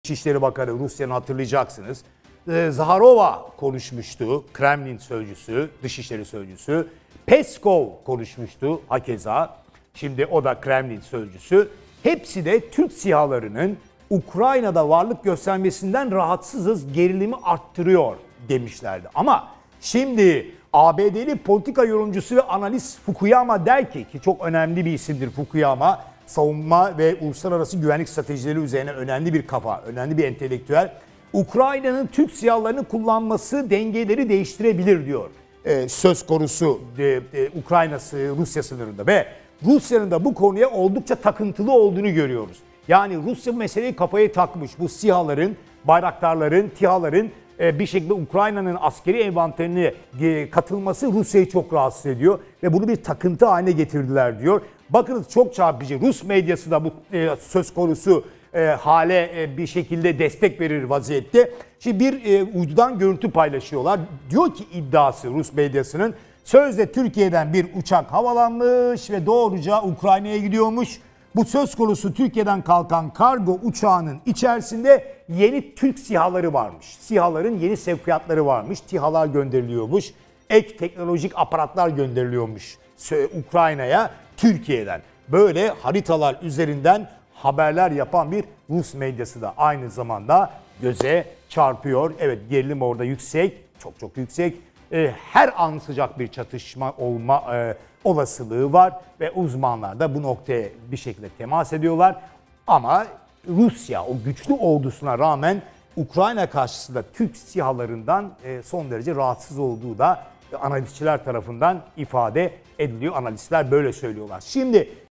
Dışişleri Bakanı Rusya'nın hatırlayacaksınız. Zaharova konuşmuştu, Kremlin sözcüsü, Dışişleri Sözcüsü. Peskov konuşmuştu hakeza. Şimdi o da Kremlin sözcüsü. Hepsi de Türk SİHA'larının Ukrayna'da varlık göstermesinden rahatsızız, gerilimi arttırıyor demişlerdi. Ama şimdi ABD'li politika yorumcusu ve analist Fukuyama der ki çok önemli bir isimdir Fukuyama, savunma ve uluslararası güvenlik stratejileri üzerine önemli bir kafa, önemli bir entelektüel. Ukrayna'nın Türk SİHA'larını kullanması dengeleri değiştirebilir diyor. Söz konusu Ukrayna-Rusya sınırında ve Rusya'nın da bu konuya oldukça takıntılı olduğunu görüyoruz. Yani Rusya bu meseleyi kafaya takmış. Bu SİHA'ların, Bayraktarların, TİHA'ların bir şekilde Ukrayna'nın askeri envanterine katılması Rusya'yı çok rahatsız ediyor. Ve bunu bir takıntı haline getirdiler diyor. Bakınız çok çarpıcı. Rus medyası da bu söz konusu hale bir şekilde destek verir vaziyette. Şimdi bir uydudan görüntü paylaşıyorlar. Diyor ki iddiası Rus medyasının, sözde Türkiye'den bir uçak havalanmış ve doğruca Ukrayna'ya gidiyormuş. Bu söz konusu Türkiye'den kalkan kargo uçağının içerisinde yeni Türk SİHA'ları varmış. SİHA'ların yeni sevkiyatları varmış. TİHA'lar gönderiliyormuş. Ek teknolojik aparatlar gönderiliyormuş Ukrayna'ya Türkiye'den. Böyle haritalar üzerinden haberler yapan bir Rus medyası da aynı zamanda göze çarpıyor. Evet, gerilim orada yüksek, çok yüksek. Her an sıcak bir çatışma olma olasılığı var ve uzmanlar da bu noktaya bir şekilde temas ediyorlar. Ama Rusya o güçlü ordusuna rağmen Ukrayna karşısında Türk SİHA'larından son derece rahatsız olduğu da analistçiler tarafından ifade ediliyor. Analistler böyle söylüyorlar. Şimdi